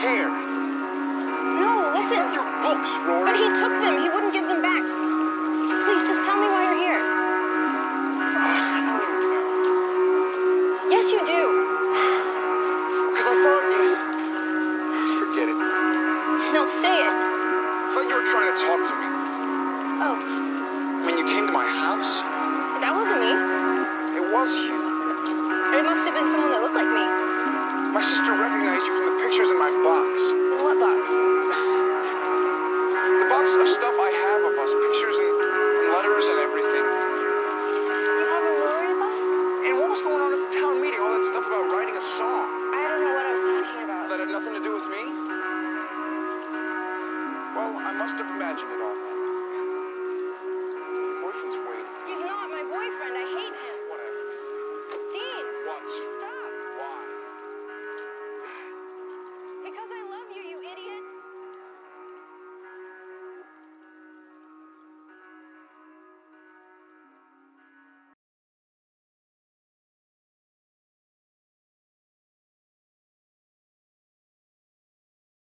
here. No, listen. Your books, Rory. But he took them. He wouldn't give them back. Please, just tell me why you're here. I don't even know. Yes, you do. Because I thought you... Forget it. No, say it. I thought you were trying to talk to me. Oh, When you came to my house, that wasn't me. it was you. It must have been someone that looked like me. My sister recognized you from the pictures in my box. What box? The box of stuff I have of us, pictures and letters and everything. You have a Rory box? And what was going on at the town meeting? All that stuff about writing a song. I don't know what I was talking about. That had nothing to do with me? Well, I must have imagined it all.